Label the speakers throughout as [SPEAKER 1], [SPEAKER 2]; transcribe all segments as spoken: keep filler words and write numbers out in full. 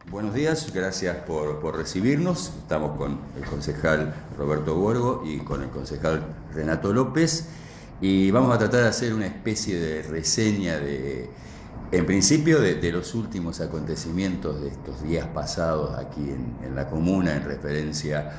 [SPEAKER 1] Buenos días, gracias por, por recibirnos. Estamos con el concejal Roberto Borgo y con el concejal Renato López y vamos a tratar de hacer una especie de reseña de, en principio, de, de los últimos acontecimientos de estos días pasados aquí en, en la comuna en referencia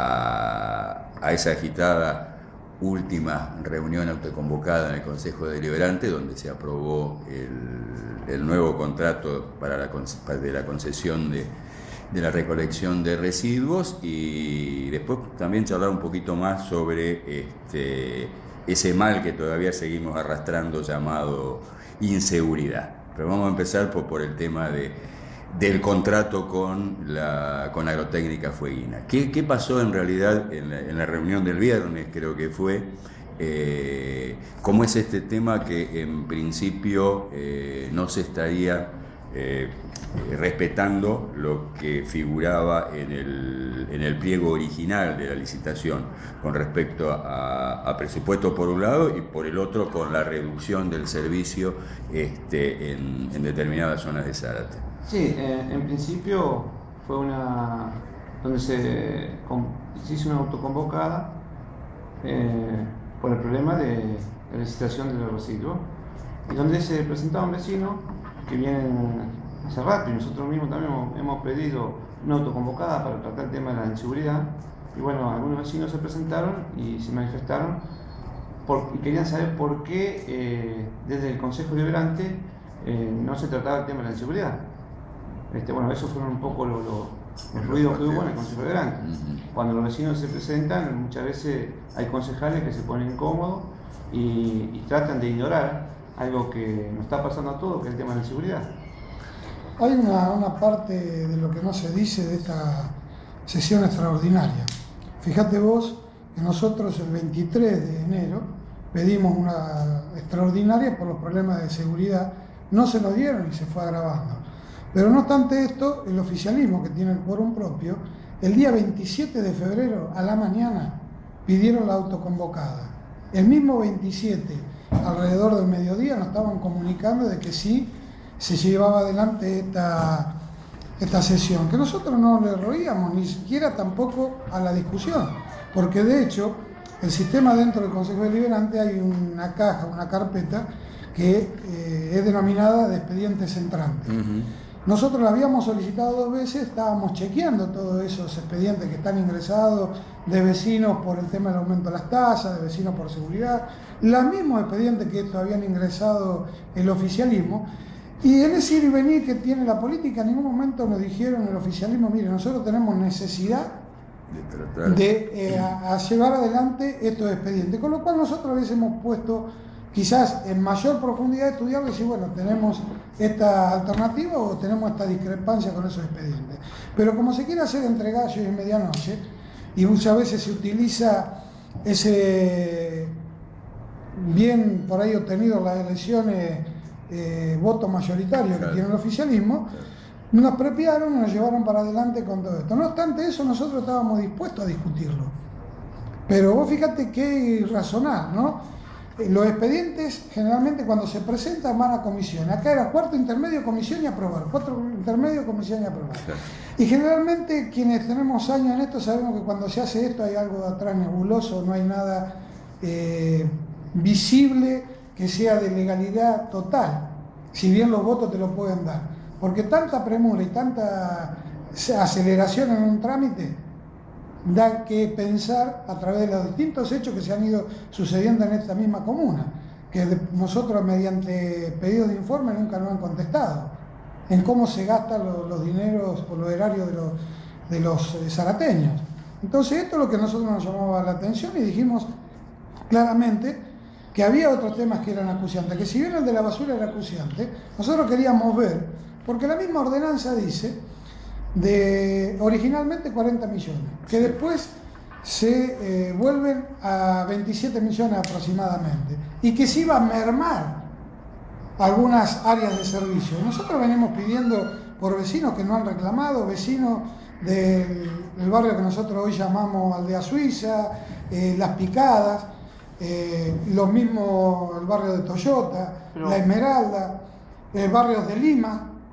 [SPEAKER 1] a, a esa agitada última reunión autoconvocada en el Consejo Deliberante, donde se aprobó el, el nuevo contrato para la, de la concesión de, de la recolección de residuos, y después también charlar un poquito más sobre este, ese mal que todavía seguimos arrastrando llamado inseguridad. Pero vamos a empezar por, por el tema de, del contrato con la con Agrotécnica Fueguina. ¿Qué, qué pasó en realidad en la, en la reunión del viernes, creo que fue? Eh, ¿Cómo es este tema que en principio eh, no se estaría eh, respetando lo que figuraba en el, en el pliego original de la licitación con respecto a, a presupuesto por un lado y por el otro con la reducción del servicio este, en, en determinadas zonas de Zárate?
[SPEAKER 2] Sí, eh, en principio fue una donde se, con, se hizo una autoconvocada eh, por el problema de la licitación de los residuos, y donde se presentaba un vecino que viene hace rato, y nosotros mismos también hemos, hemos pedido una autoconvocada para tratar el tema de la inseguridad, y bueno, algunos vecinos se presentaron y se manifestaron por, y querían saber por qué eh, desde el Consejo Deliberante eh, no se trataba el tema de la inseguridad. Este, bueno, esos fueron un poco los, los, los ruidos que hubo en el Consejo Deliberante. Uh-huh. Cuando los vecinos se presentan, muchas veces hay concejales que se ponen incómodos y, y tratan de ignorar algo que nos está pasando a todos, que es el tema de la inseguridad.
[SPEAKER 3] Hay una, una parte de lo que no se dice de esta sesión extraordinaria. Fíjate vos que nosotros el veintitrés de enero pedimos una extraordinaria por los problemas de seguridad, no se nos dieron y se fue agravando. Pero no obstante esto, el oficialismo, que tiene el quórum propio, el día veintisiete de febrero a la mañana pidieron la autoconvocada. El mismo veintisiete, alrededor del mediodía, nos estaban comunicando de que sí se llevaba adelante esta, esta sesión, que nosotros no le roíamos, ni siquiera tampoco a la discusión, porque de hecho el sistema dentro del Consejo Deliberante hay una caja, una carpeta que eh, es denominada de expedientes entrantes. Uh-huh. Nosotros la habíamos solicitado dos veces, estábamos chequeando todos esos expedientes que están ingresados de vecinos por el tema del aumento de las tasas, de vecinos por seguridad, los mismos expedientes que estos habían ingresado el oficialismo, y en ese ir y venir que tiene la política, en ningún momento nos dijeron el oficialismo, mire, nosotros tenemos necesidad de, de eh, a, a llevar adelante estos expedientes, con lo cual nosotros hubiésemos puesto quizás en mayor profundidad de estudiar y decir, bueno, tenemos esta alternativa o tenemos esta discrepancia con esos expedientes. Pero como se quiere hacer entre gallo y medianoche, y muchas veces se utiliza ese bien por ahí obtenido en las elecciones, eh, voto mayoritario que tiene el oficialismo, nos apropiaron y nos llevaron para adelante con todo esto. No obstante eso, nosotros estábamos dispuestos a discutirlo. Pero vos fíjate qué irrazonable, ¿no? Los expedientes generalmente cuando se presentan van a comisión. Acá era cuarto intermedio, comisión y aprobar. Cuarto intermedio, comisión y aprobar. Y generalmente quienes tenemos años en esto sabemos que cuando se hace esto hay algo de atrás nebuloso, no hay nada eh, visible que sea de legalidad total, si bien los votos te lo pueden dar. Porque tanta premura y tanta aceleración en un trámite da que pensar a través de los distintos hechos que se han ido sucediendo en esta misma comuna, que nosotros mediante pedidos de informe nunca nos han contestado, en cómo se gastan los, los dineros o los erarios de los, de los eh, zarateños. Entonces esto es lo que a nosotros nos llamaba la atención y dijimos claramente que había otros temas que eran acuciantes, que si bien el de la basura era acuciante, nosotros queríamos ver, porque la misma ordenanza dice de originalmente cuarenta millones, que después se eh, vuelven a veintisiete millones aproximadamente, y que se iba a mermar algunas áreas de servicio. Nosotros venimos pidiendo por vecinos que no han reclamado, vecinos del, del barrio que nosotros hoy llamamos Aldea Suiza, eh, Las Picadas, eh, los mismos, el barrio de Toyota, Pero... La Esmeralda, eh, barrios de Lima,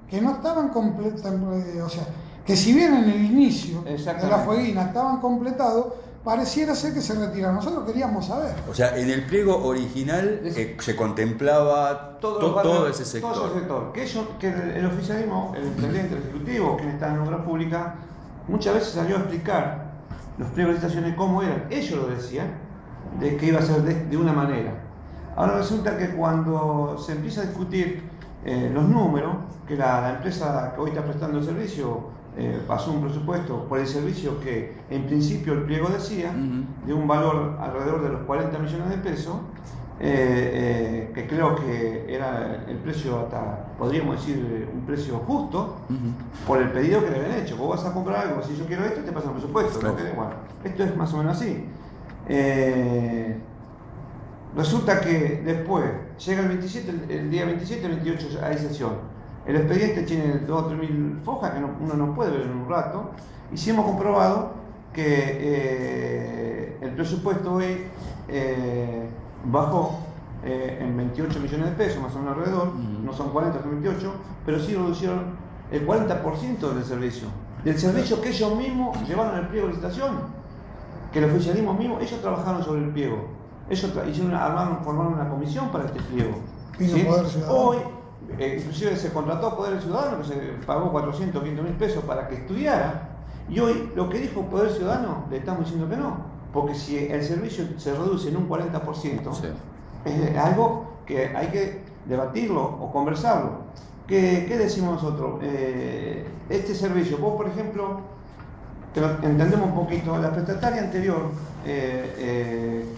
[SPEAKER 3] que no estaban completos, o sea, que si bien en el inicio de la fueguina estaban completados, pareciera ser que se retiraron. Nosotros queríamos saber.
[SPEAKER 1] O sea, en el pliego original eh, se contemplaba
[SPEAKER 2] todo,
[SPEAKER 1] to,
[SPEAKER 2] barrios,
[SPEAKER 1] todo ese sector.
[SPEAKER 2] Todo ese sector. Que, ellos, que el, el oficialismo, el intendente, el ejecutivo, quien está en obra pública, muchas veces salió a explicar los pliegos de licitaciones cómo eran. Ellos lo decían, de que iba a ser de, de una manera. Ahora resulta que cuando se empieza a discutir eh, los números, que la, la empresa que hoy está prestando el servicio Eh, pasó un presupuesto por el servicio que en principio el pliego decía, uh-huh, de un valor alrededor de los cuarenta millones de pesos, eh, eh, que creo que era el precio hasta, podríamos decir, un precio justo, uh-huh, por el pedido que le habían hecho. Vos vas a comprar algo, si yo quiero esto, te pasa un presupuesto. Claro. ¿No? Bueno, esto es más o menos así. Eh, resulta que después, llega el veintisiete, el, el día veintisiete, el veintiocho hay sesión. El expediente tiene dos o tres mil fojas que no, uno no puede ver en un rato, y sí hemos comprobado que eh, el presupuesto hoy eh, bajó eh, en veintiocho millones de pesos, más o menos alrededor, uh-huh, no son cuarenta, son veintiocho, pero sí reducieron el cuarenta por ciento del servicio, del servicio que ellos mismos llevaron el pliego de licitación, que el oficialismo mismo, ellos trabajaron sobre el pliego, ellos tra- hicieron, armaron, formaron una comisión para este pliego. ¿Sí? Hoy, Eh, inclusive se contrató a Poder Ciudadano, que se pagó cuatrocientos, quinientos mil pesos para que estudiara, y hoy lo que dijo Poder Ciudadano le estamos diciendo que no, porque si el servicio se reduce en un cuarenta por ciento, sí, es algo que hay que debatirlo o conversarlo. ¿Qué, qué decimos nosotros? Eh, este servicio, vos por ejemplo, que lo entendemos un poquito, la prestataria anterior, eh, eh,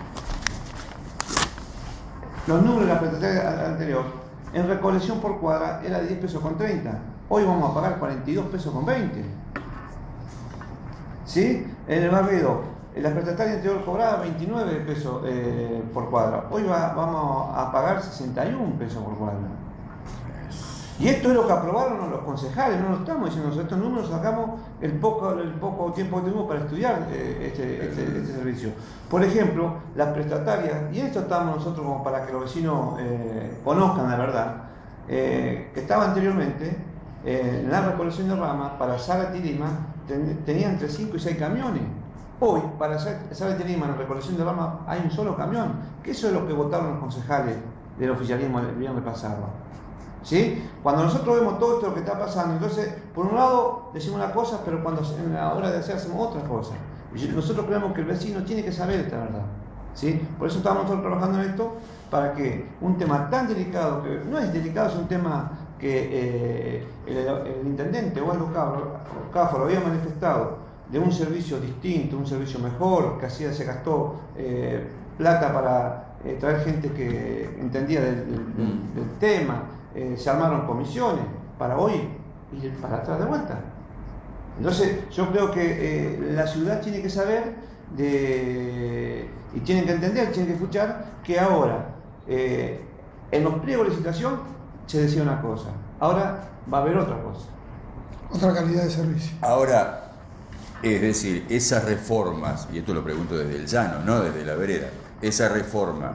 [SPEAKER 2] los números de la prestataria anterior, en recolección por cuadra era diez pesos con treinta. Hoy vamos a pagar cuarenta y dos pesos con veinte. ¿Sí? En el barrio, la prestataria anterior cobraba veintinueve pesos eh, por cuadra. Hoy va, vamos a pagar sesenta y uno pesos por cuadra. Y esto es lo que aprobaron los concejales, no lo estamos diciendo nosotros. Estos números sacamos el poco, el poco tiempo que tuvimos para estudiar eh, este, este, este servicio. Por ejemplo, las prestatarias, y en esto estamos nosotros como para que los vecinos eh, conozcan la verdad, eh, que estaba anteriormente eh, en la recolección de ramas para Zárate y Lima ten, tenían entre cinco y seis camiones. Hoy, para Zárate y Lima en la recolección de ramas hay un solo camión, que eso es lo que votaron los concejales del oficialismo el viernes pasado. ¿Sí? Cuando nosotros vemos todo esto que está pasando, entonces, por un lado decimos una cosa, pero cuando en la hora de hacer hacemos otra cosa. Y nosotros creemos que el vecino tiene que saber esta verdad. ¿Sí? Por eso estamos nosotros trabajando en esto, para que un tema tan delicado, que no es delicado, es un tema que eh, el, el intendente o el CAFO lo había manifestado, de un servicio distinto, un servicio mejor, que así se gastó eh, plata para eh, traer gente que entendía del, del, del, del tema. Eh, se armaron comisiones para hoy y para atrás de vuelta. Entonces yo creo que eh, la ciudad tiene que saber de, y tienen que entender, tienen que escuchar que ahora eh, en los pliegos de licitación se decía una cosa, ahora va a haber otra cosa,
[SPEAKER 3] otra calidad de servicio.
[SPEAKER 1] Ahora, es decir, esas reformas, y esto lo pregunto desde el llano, no desde la vereda, esa reforma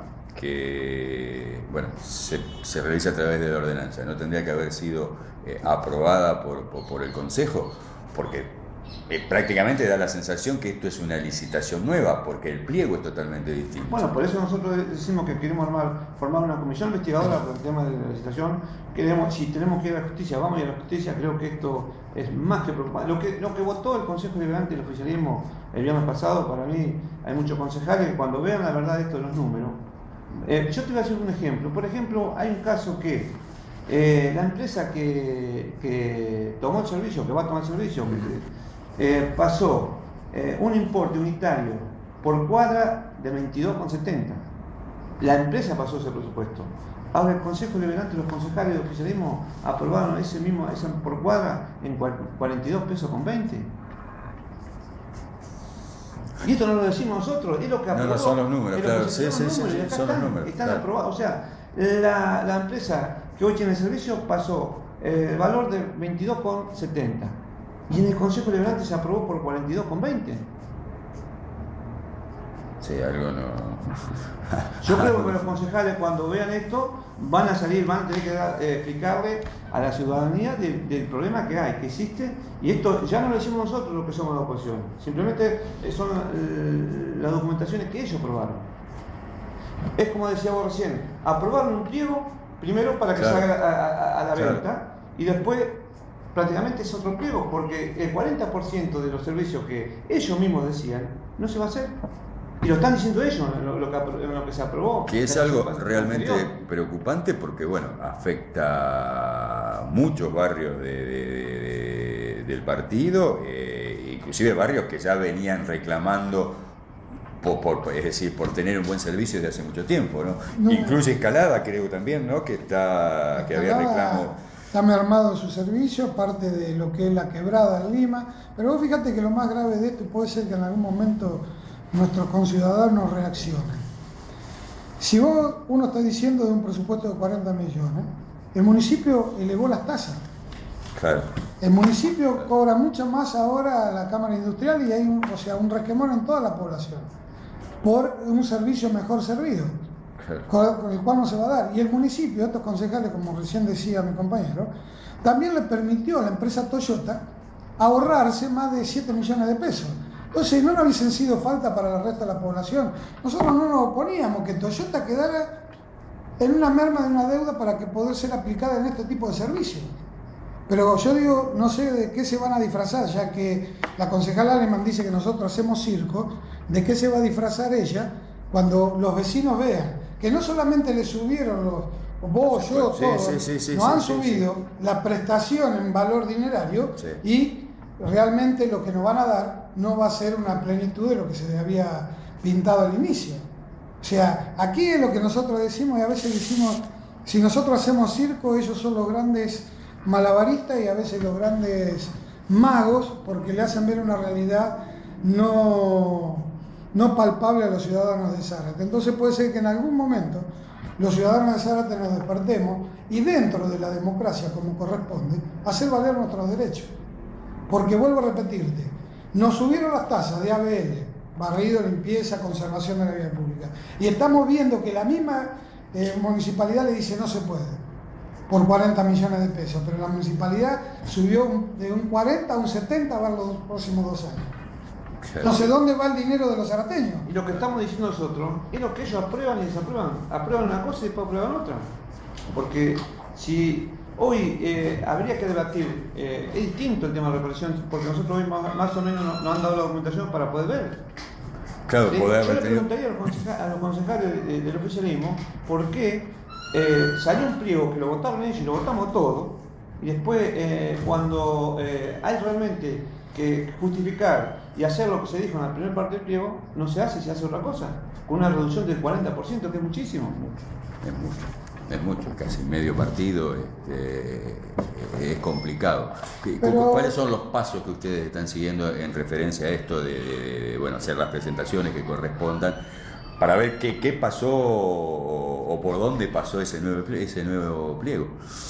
[SPEAKER 1] que bueno se, se realiza a través de la ordenanza, ¿no tendría que haber sido eh, aprobada por, por, por el Consejo? Porque eh, prácticamente da la sensación que esto es una licitación nueva, porque el pliego es totalmente distinto.
[SPEAKER 2] Bueno, por eso nosotros decimos que queremos armar, formar una comisión investigadora por el tema de la licitación. Queremos, si tenemos que ir a la justicia, vamos a ir a la justicia. Creo que esto es más que preocupante. Lo que, lo que votó el Consejo Deliberante y el oficialismo el viernes pasado, para mí hay muchos concejales que cuando vean la verdad de esto de los números, Eh, yo te voy a hacer un ejemplo. Por ejemplo, hay un caso que eh, la empresa que, que tomó el servicio, que va a tomar el servicio, que, eh, pasó eh, un importe unitario por cuadra de veintidós con setenta. La empresa pasó ese presupuesto. Ahora el Consejo Deliberante y los concejales de oficialismo aprobaron ese mismo ese por cuadra en cuarenta y dos pesos con veinte. Y esto no lo decimos nosotros, es lo que aprobó.
[SPEAKER 1] No, no son los números, claro. Sí, sí, sí,
[SPEAKER 2] sí,
[SPEAKER 1] son los números.
[SPEAKER 2] Están
[SPEAKER 1] claro.
[SPEAKER 2] aprobados. O sea, la, la empresa que hoy tiene el servicio pasó eh, el valor de veintidós con setenta. Y en el Consejo Deliberante se aprobó por cuarenta y dos con veinte.
[SPEAKER 1] Sí, algo no.
[SPEAKER 2] Yo creo que los concejales, cuando vean esto, van a salir, van a tener que dar, eh, explicarle a la ciudadanía de, del problema que hay, que existe, y esto ya no lo decimos nosotros los que somos la oposición, simplemente son eh, las documentaciones que ellos aprobaron. Es como decía vos recién, aprobaron un pliego primero para que
[SPEAKER 1] claro.
[SPEAKER 2] salga a, a, a la
[SPEAKER 1] claro.
[SPEAKER 2] venta, y después prácticamente es otro pliego, porque el cuarenta por ciento de los servicios que ellos mismos decían no se va a hacer. Y lo están diciendo ellos, lo, lo, que, lo que se aprobó.
[SPEAKER 1] Que es algo realmente anterior. preocupante porque, bueno, afecta a muchos barrios de, de, de, del partido, eh, inclusive barrios que ya venían reclamando, por, por, es decir, por tener un buen servicio desde hace mucho tiempo, ¿no? no. Incluso Escalada, creo también, ¿no? Que, está,
[SPEAKER 3] Escalada,
[SPEAKER 1] que había reclamo.
[SPEAKER 3] Está mermado su servicio, parte de lo que es la quebrada en Lima, pero vos fíjate que lo más grave de esto puede ser que en algún momento nuestros conciudadanos reaccionen. Si vos, uno está diciendo de un presupuesto de cuarenta millones, el municipio elevó las tasas.
[SPEAKER 1] Claro.
[SPEAKER 3] El municipio cobra mucho más ahora a la Cámara Industrial y hay un, o sea, un resquemor en toda la población por un servicio mejor servido. Claro. Con el cual no se va a dar. Y el municipio, estos concejales, como recién decía mi compañero, también le permitió a la empresa Toyota ahorrarse más de siete millones de pesos. Entonces no nos hubiesen sido falta para el resto de la población. Nosotros no nos oponíamos que Toyota quedara en una merma de una deuda para que poder ser aplicada en este tipo de servicios. Pero yo digo, no sé de qué se van a disfrazar, ya que la concejala Alemán dice que nosotros hacemos circo, ¿de qué se va a disfrazar ella cuando los vecinos vean que no solamente le subieron los, vos, yo,
[SPEAKER 1] sí,
[SPEAKER 3] todos,
[SPEAKER 1] sí, sí, sí,
[SPEAKER 3] nos
[SPEAKER 1] sí,
[SPEAKER 3] han
[SPEAKER 1] sí,
[SPEAKER 3] subido sí. la prestación en valor dinerario
[SPEAKER 1] sí.
[SPEAKER 3] y realmente lo que nos van a dar no va a ser una plenitud de lo que se había pintado al inicio. O sea, aquí es lo que nosotros decimos y a veces decimos, si nosotros hacemos circo, ellos son los grandes malabaristas y a veces los grandes magos porque le hacen ver una realidad no, no palpable a los ciudadanos de Zárate. Entonces puede ser que en algún momento los ciudadanos de Zárate nos despertemos y dentro de la democracia, como corresponde, hacer valer nuestros derechos. Porque vuelvo a repetirte, nos subieron las tasas de A B L, barrido, limpieza, conservación de la vía pública, y estamos viendo que la misma eh, municipalidad le dice no se puede, por cuarenta millones de pesos, pero la municipalidad subió de un cuarenta a un setenta para los próximos dos años. Entonces, ¿dónde va el dinero de los zarateños?
[SPEAKER 2] Y lo que estamos diciendo nosotros es lo que ellos aprueban y desaprueban. Aprueban una cosa y después aprueban otra. Porque si hoy eh, habría que debatir, eh, es distinto el tema de la recolección, porque nosotros hoy más, más o menos nos, nos han dado la documentación para poder ver.
[SPEAKER 1] Claro,
[SPEAKER 2] eh,
[SPEAKER 1] poder
[SPEAKER 2] yo le
[SPEAKER 1] tener...
[SPEAKER 2] preguntaría a los, concejales, a los concejales de, del oficialismo por qué eh, salió un pliego que lo votaron ellos y lo votamos todo, y después eh, cuando eh, hay realmente que justificar y hacer lo que se dijo en la primera parte del pliego, no se hace, se hace otra cosa, con una reducción del cuarenta por ciento, que es muchísimo.
[SPEAKER 1] Es mucho. Es mucho, casi medio partido, este, es complicado.
[SPEAKER 3] Pero...
[SPEAKER 1] ¿Cuáles son los pasos que ustedes están siguiendo en referencia a esto de, de, de bueno, hacer las presentaciones que correspondan para ver qué, qué pasó o, o por dónde pasó ese nuevo, ese nuevo pliego?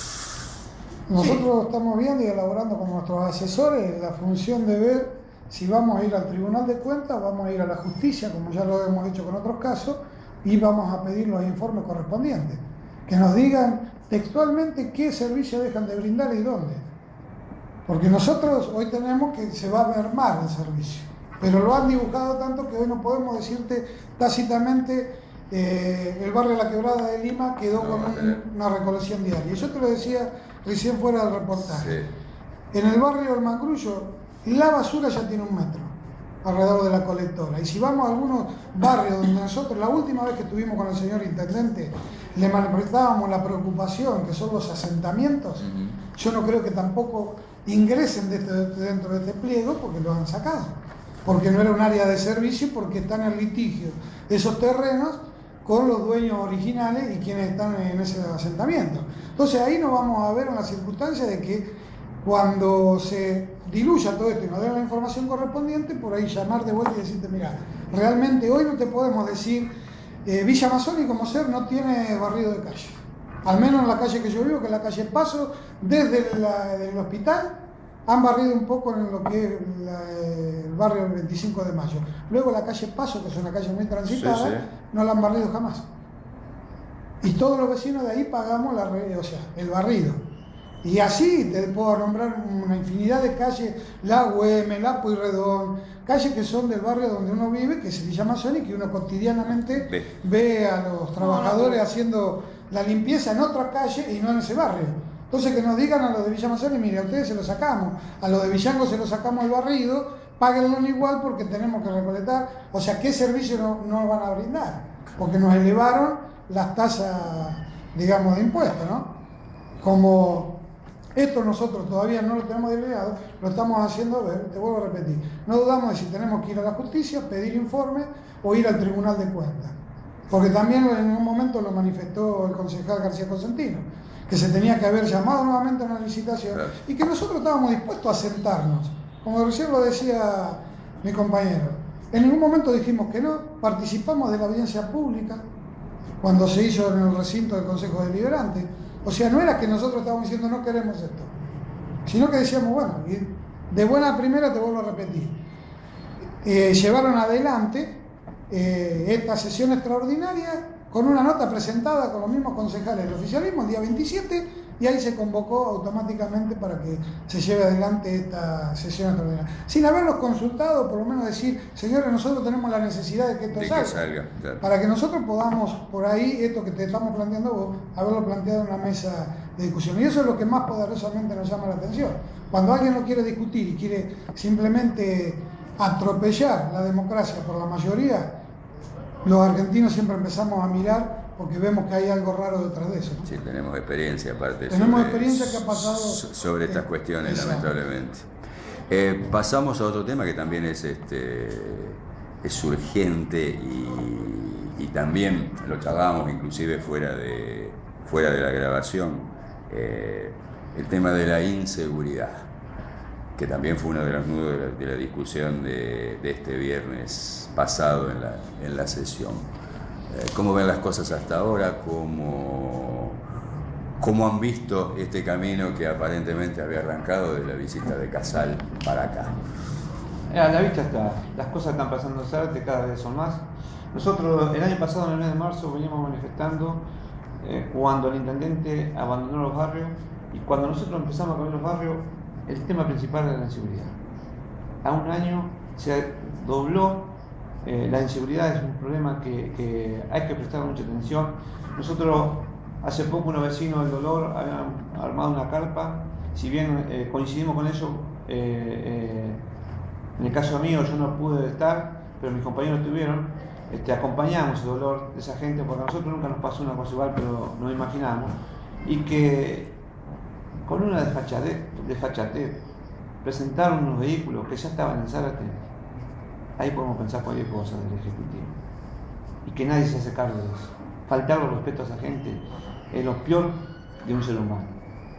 [SPEAKER 3] Nosotros estamos viendo y elaborando con nuestros asesores la función de ver si vamos a ir al Tribunal de Cuentas, vamos a ir a la justicia, como ya lo hemos hecho con otros casos, y vamos a pedir los informes correspondientes. Que nos digan textualmente qué servicio dejan de brindar y dónde. Porque nosotros hoy tenemos que se va a mermar el servicio, pero lo han dibujado tanto que hoy no podemos decirte tácitamente eh, el barrio de la Quebrada de Lima quedó no, con un, una recolección diaria. Yo te lo decía recién fuera del reportaje. Sí. En el barrio del Mangrullo la basura ya tiene un metro alrededor de la colectora. Y si vamos a algunos barrios donde nosotros, la última vez que estuvimos con el señor intendente, le manifestábamos la preocupación que son los asentamientos, uh-huh. yo no creo que tampoco ingresen de este, dentro de este pliego porque lo han sacado. Porque no era un área de servicio, porque están en litigio esos terrenos con los dueños originales y quienes están en ese asentamiento. Entonces ahí nos vamos a ver en la circunstancia de que cuando se diluya todo esto y nos den la información correspondiente, por ahí llamar de vuelta y decirte, mira, realmente hoy no te podemos decir, eh, Villa Masón como ser no tiene barrido de calle. Al menos en la calle que yo vivo, que es la calle Paso, desde la, el hospital, han barrido un poco en lo que es la, el barrio del veinticinco de mayo. Luego la calle Paso, que es una calle muy transitada, sí, sí. no la han barrido jamás. y todos los vecinos de ahí pagamos la, o sea, el barrido. Y así te puedo nombrar una infinidad de calles, la Güemes, la Pueyrredón, calles que son del barrio donde uno vive, que se llama Zona y que uno cotidianamente ve, ve a los trabajadores haciendo la limpieza en otra calle y no en ese barrio. Entonces que nos digan a los de Villa Mazzoni, mire, a ustedes se lo sacamos, a los de Villango se lo sacamos el barrido, páguenlo igual porque tenemos que recolectar. O sea, ¿qué servicio no, no van a brindar? Porque nos elevaron las tasas, digamos, de impuestos, ¿no? Como esto nosotros todavía no lo tenemos delegado, lo estamos haciendo ver, te vuelvo a repetir. No dudamos de si tenemos que ir a la justicia, pedir informe o ir al Tribunal de Cuentas. Porque también en un momento lo manifestó el concejal García Cosentino, que se tenía que haber llamado nuevamente a una licitación, claro, y que nosotros estábamos dispuestos a sentarnos. Como recién lo decía mi compañero, en ningún momento dijimos que no, participamos de la audiencia pública cuando se hizo en el recinto del Consejo Deliberante. O sea, no era que nosotros estábamos diciendo no queremos esto, sino que decíamos, bueno, de buena primera te vuelvo a repetir, eh, llevaron adelante eh, esta sesión extraordinaria con una nota presentada con los mismos concejales del oficialismo el día veintisiete, y ahí se convocó automáticamente para que se lleve adelante esta sesión extraordinaria. Sin haberlos consultado, por lo menos decir, señores, nosotros tenemos la necesidad de que esto de salga, que salga claro, para que nosotros podamos, por ahí, esto que te estamos planteando vos, haberlo planteado en una mesa de discusión. Y eso es lo que más poderosamente nos llama la atención. Cuando alguien no quiere discutir y quiere simplemente atropellar la democracia por la mayoría, los argentinos siempre empezamos a mirar porque vemos que hay algo raro detrás de eso, ¿no?
[SPEAKER 1] Sí, tenemos experiencia aparte.
[SPEAKER 3] Tenemos
[SPEAKER 1] sobre,
[SPEAKER 3] experiencia que ha pasado
[SPEAKER 1] sobre estas eh, cuestiones,
[SPEAKER 3] exacto,
[SPEAKER 1] lamentablemente. Eh, pasamos a otro tema que también es, este, es urgente y, y también lo charlábamos inclusive fuera de, fuera de la grabación, eh, el tema de la inseguridad, que también fue uno de los nudos de la, de la discusión de, de este viernes pasado en la, en la sesión. ¿Cómo ven las cosas hasta ahora? ¿Cómo, ¿Cómo han visto este camino que aparentemente había arrancado de la visita de Casal para acá?
[SPEAKER 2] A la vista está, las cosas están pasando en Zárate, cada vez son más. Nosotros el año pasado, en el mes de marzo, veníamos manifestando eh, cuando el intendente abandonó los barrios, y cuando nosotros empezamos a cambiar los barrios, el tema principal era la inseguridad. A un año se dobló. Eh, la inseguridad es un problema que, que hay que prestar mucha atención. Nosotros, hace poco, unos vecinos del Dolor habían armado una carpa. Si bien eh, coincidimos con ellos, eh, eh, en el caso mío yo no pude estar, pero mis compañeros estuvieron. Este, acompañamos el dolor de esa gente, porque a nosotros nunca nos pasó una cosa igual, pero nos imaginamos. Y que con una desfachatez, desfachatez presentaron unos vehículos que ya estaban en Zárate. Ahí podemos pensar cualquier cosa del Ejecutivo. Y que nadie se hace cargo de eso. Faltar los respeto a esa gente es lo peor de un ser humano.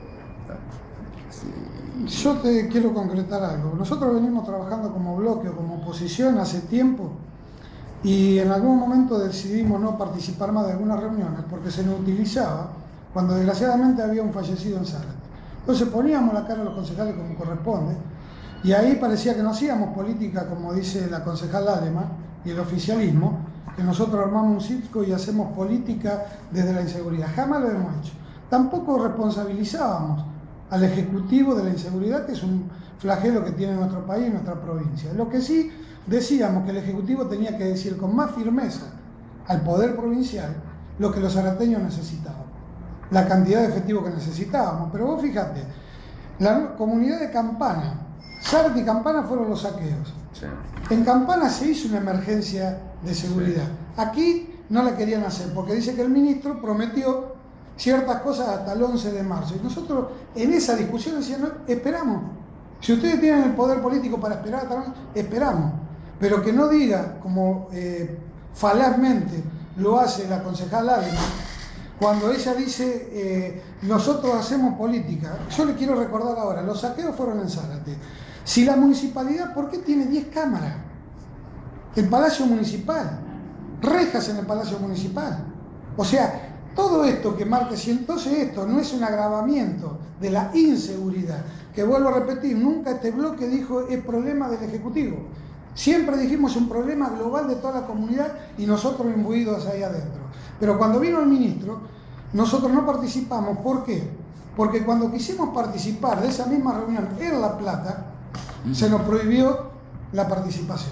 [SPEAKER 3] Yo te quiero concretar algo. Nosotros venimos trabajando como bloque o como oposición hace tiempo, y en algún momento decidimos no participar más de algunas reuniones porque se nos utilizaba cuando desgraciadamente había un fallecido en Zárate. Entonces poníamos la cara a los concejales como corresponde. Y ahí parecía que no hacíamos política, como dice la concejal Alemán y el oficialismo, que nosotros armamos un circo y hacemos política desde la inseguridad. Jamás lo hemos hecho. Tampoco responsabilizábamos al Ejecutivo de la inseguridad, que es un flagelo que tiene nuestro país y nuestra provincia. Lo que sí decíamos que el Ejecutivo tenía que decir con más firmeza al Poder Provincial lo que los zarateños necesitaban, la cantidad de efectivo que necesitábamos. Pero vos fíjate, la comunidad de Campana, Zárate y Campana fueron los saqueos. Sí. En Campana se hizo una emergencia de seguridad. Sí. Aquí no la querían hacer porque dice que el ministro prometió ciertas cosas hasta el once de marzo. Y nosotros en esa discusión decíamos, no, esperamos. Si ustedes tienen el poder político para esperar hasta el once, esperamos. Pero que no diga, como eh, falazmente lo hace la concejal Alemán, cuando ella dice, eh, nosotros hacemos política. Yo le quiero recordar ahora, los saqueos fueron en Zárate. Si la municipalidad, ¿por qué tiene diez cámaras? El Palacio Municipal, rejas en el Palacio Municipal. O sea, todo esto que marca, si entonces esto no es un agravamiento de la inseguridad, que vuelvo a repetir, nunca este bloque dijo es problema del Ejecutivo. Siempre dijimos un problema global de toda la comunidad y nosotros imbuidos ahí adentro. Pero cuando vino el ministro, nosotros no participamos. ¿Por qué? Porque cuando quisimos participar de esa misma reunión en La Plata, se nos prohibió la participación.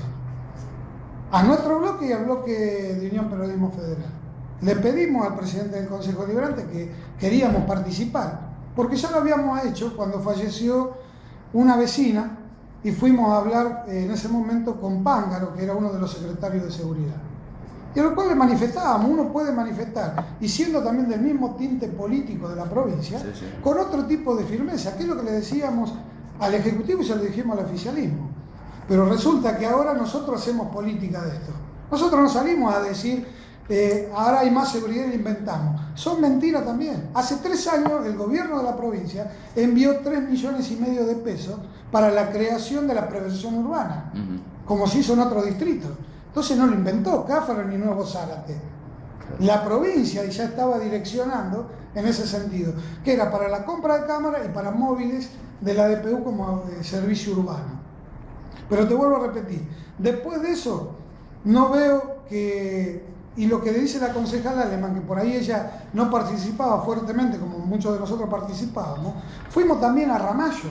[SPEAKER 3] A nuestro bloque y al bloque de Unión Periodismo Federal. Le pedimos al presidente del Consejo Deliberante que queríamos participar, porque ya lo habíamos hecho cuando falleció una vecina y fuimos a hablar en ese momento con Pángaro, que era uno de los secretarios de seguridad. Y a lo cual le manifestábamos, uno puede manifestar, y siendo también del mismo tinte político de la provincia, sí, sí. con otro tipo de firmeza, que es lo que le decíamos al Ejecutivo y se lo dijimos al oficialismo. Pero resulta que ahora nosotros hacemos política de esto. Nosotros no salimos a decir, eh, ahora hay más seguridad y lo inventamos. Son mentiras también. Hace tres años el gobierno de la provincia envió tres millones y medio de pesos para la creación de la prevención urbana, uh-huh. como se hizo en otros distritos. Entonces no lo inventó Cáfaro ni Nuevo Zárate. La provincia ya estaba direccionando en ese sentido, que era para la compra de cámaras y para móviles de la D P U como eh, servicio urbano. Pero te vuelvo a repetir, después de eso no veo que, y lo que dice la concejala Alemán, que por ahí ella no participaba fuertemente como muchos de nosotros participábamos, fuimos también a Ramallo,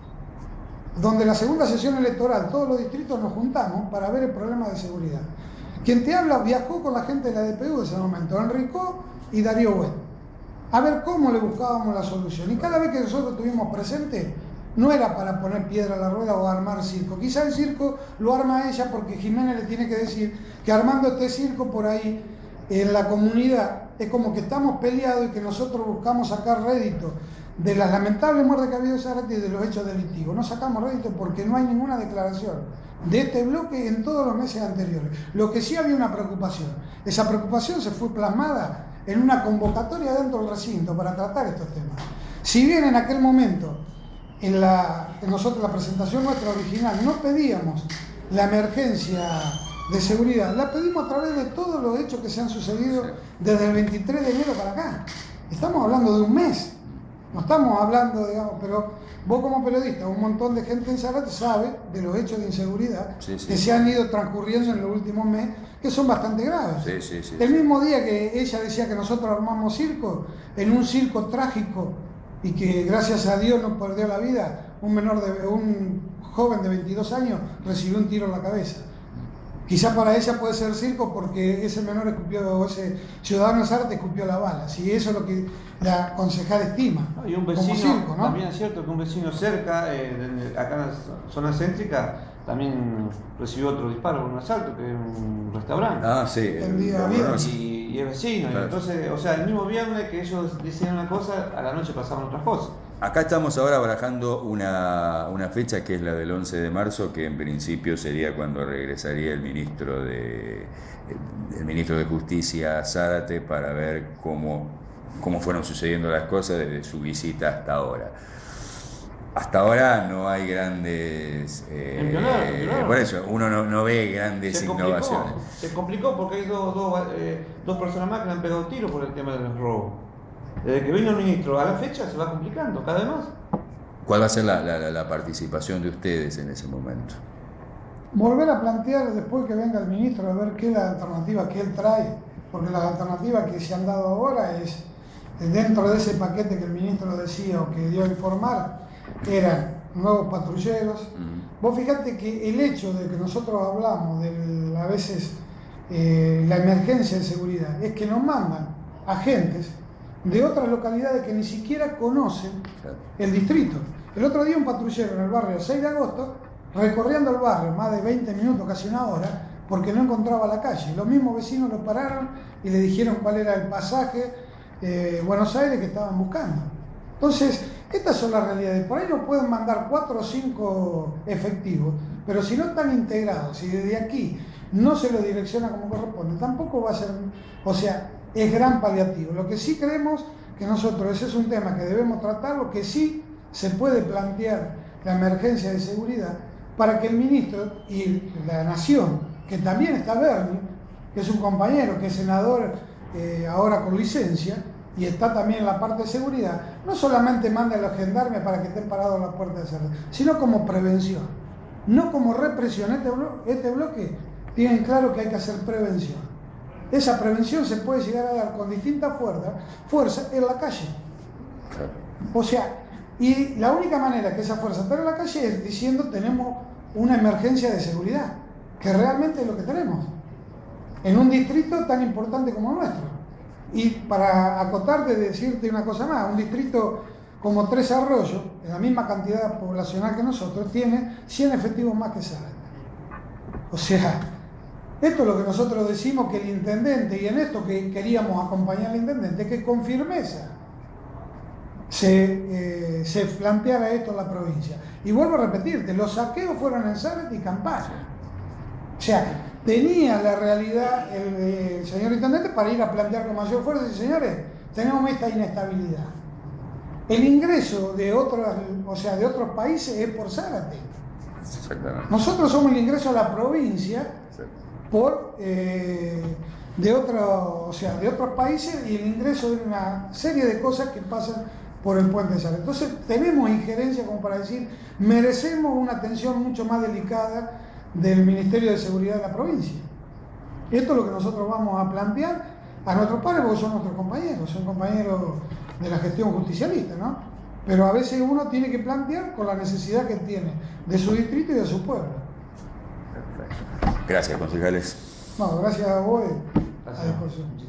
[SPEAKER 3] donde la segunda sesión electoral todos los distritos nos juntamos para ver el problema de seguridad. Quien te habla viajó con la gente de la D P U de ese momento, Enrico y Darío Huet, a ver cómo le buscábamos la solución. Y cada vez que nosotros estuvimos presentes, no era para poner piedra a la rueda o armar circo. Quizá el circo lo arma ella porque Jiménez le tiene que decir que armando este circo por ahí en la comunidad es como que estamos peleados y que nosotros buscamos sacar rédito de las lamentables muertes que ha habido en Zárate y de los hechos delictivos. No sacamos rédito porque no hay ninguna declaración de este bloque en todos los meses anteriores. Lo que sí había una preocupación. Esa preocupación se fue plasmada en una convocatoria dentro del recinto para tratar estos temas. Si bien en aquel momento En, la, en nosotros la presentación nuestra original no pedíamos la emergencia de seguridad, la pedimos a través de todos los hechos que se han sucedido desde el veintitrés de enero para acá. Estamos hablando de un mes, no estamos hablando, digamos, pero vos como periodista, un montón de gente en Zárate sabe de los hechos de inseguridad sí, sí. que se han ido transcurriendo en los últimos meses, que son bastante graves.
[SPEAKER 1] Sí, sí, sí,
[SPEAKER 3] el mismo día que ella decía que nosotros armamos circo, en un circo trágico, y que gracias a Dios no perdió la vida, un menor de un joven de veintidós años recibió un tiro en la cabeza. Quizá para ella puede ser circo porque ese menor escupió, ese ciudadano de Zárate escupió la bala, si eso es lo que la concejal estima.
[SPEAKER 2] Y un vecino,
[SPEAKER 3] como circo, ¿no?
[SPEAKER 2] También es cierto que un vecino cerca, eh, acá en la zona céntrica, también recibió otro disparo por un asalto, que es un restaurante.
[SPEAKER 1] Ah, sí.
[SPEAKER 3] El día viernes.
[SPEAKER 2] Y, y es vecino. Claro. Y entonces, o sea, el mismo viernes que ellos decían una cosa, a la noche pasaban otras cosas.
[SPEAKER 1] Acá estamos ahora barajando una, una fecha que es la del once de marzo, que en principio sería cuando regresaría el ministro de, el ministro de Justicia a Zárate para ver cómo, cómo fueron sucediendo las cosas desde su visita hasta ahora. Hasta ahora no hay grandes... Eh,
[SPEAKER 2] Empionado, empionado.
[SPEAKER 1] Por eso, uno no, no ve grandes
[SPEAKER 2] se
[SPEAKER 1] innovaciones.
[SPEAKER 2] Complicó, se complicó porque hay dos, dos, eh, dos personas más que le han pegado tiro por el tema de los robos. Desde que vino el ministro a la fecha se va complicando cada vez más.
[SPEAKER 1] ¿Cuál va a ser la, la, la participación de ustedes en ese momento?
[SPEAKER 3] Volver a plantear después que venga el ministro a ver qué es la alternativa que él trae, porque las alternativas que se han dado ahora es, dentro de ese paquete que el ministro decía o que dio a informar, eran nuevos patrulleros. Uh-huh. Vos fijate que el hecho de que nosotros hablamos de a veces eh, la emergencia de seguridad es que nos mandan agentes de otras localidades que ni siquiera conocen el distrito. El otro día un patrullero en el barrio seis de agosto, recorriendo el barrio más de veinte minutos, casi una hora, porque no encontraba la calle. Los mismos vecinos lo pararon y le dijeron cuál era el pasaje eh, Buenos Aires que estaban buscando. Entonces, estas son las realidades. Por ahí nos pueden mandar cuatro o cinco efectivos, pero si no están integrados, si desde aquí no se lo direcciona como corresponde, tampoco va a ser, o sea, es gran paliativo. Lo que sí creemos que nosotros, ese es un tema que debemos tratarlo, que sí se puede plantear la emergencia de seguridad para que el ministro y la nación, que también está Berni, que es un compañero, que es senador eh, ahora con licencia, y está también en la parte de seguridad, no solamente manda a los gendarmes para que estén parados en la puerta de Zárate, sino como prevención, no como represión. Este, blo este bloque tienen claro que hay que hacer prevención. esa prevención se puede llegar a dar con distintas fuerzas, fuerzas en la calle.
[SPEAKER 1] Claro.
[SPEAKER 3] O sea, y la única manera que esa fuerza esté en la calle es diciendo tenemos una emergencia de seguridad, que realmente es lo que tenemos, en un distrito tan importante como el nuestro. Y para acotarte, decirte una cosa más, un distrito como Tres Arroyos, en la misma cantidad poblacional que nosotros, tiene cien efectivos más que Zárate. O sea, esto es lo que nosotros decimos que el intendente, y en esto que queríamos acompañar al intendente, que con firmeza se, eh, se planteara esto en la provincia. Y vuelvo a repetirte, los saqueos fueron en Zárate y Campana. O sea, tenía la realidad el, el señor intendente para ir a plantear con mayor fuerza y señores, tenemos esta inestabilidad. El ingreso de otros, o sea, de otros países es por Zárate.
[SPEAKER 1] Exactamente.
[SPEAKER 3] Nosotros somos el ingreso a la provincia
[SPEAKER 1] Sí.
[SPEAKER 3] por eh, de otro, o sea, de otros países y el ingreso de una serie de cosas que pasan por el puente de Zárate. Entonces tenemos injerencia como para decir, merecemos una atención mucho más delicada del Ministerio de Seguridad de la provincia. Esto es lo que nosotros vamos a plantear a nuestros padres, porque son nuestros compañeros, son compañeros de la gestión justicialista, ¿no? Pero a veces uno tiene que plantear con la necesidad que tiene de su distrito y de su pueblo.
[SPEAKER 1] Perfecto. Gracias, concejales.
[SPEAKER 3] No, gracias a vos.
[SPEAKER 2] Gracias.
[SPEAKER 3] A disposición.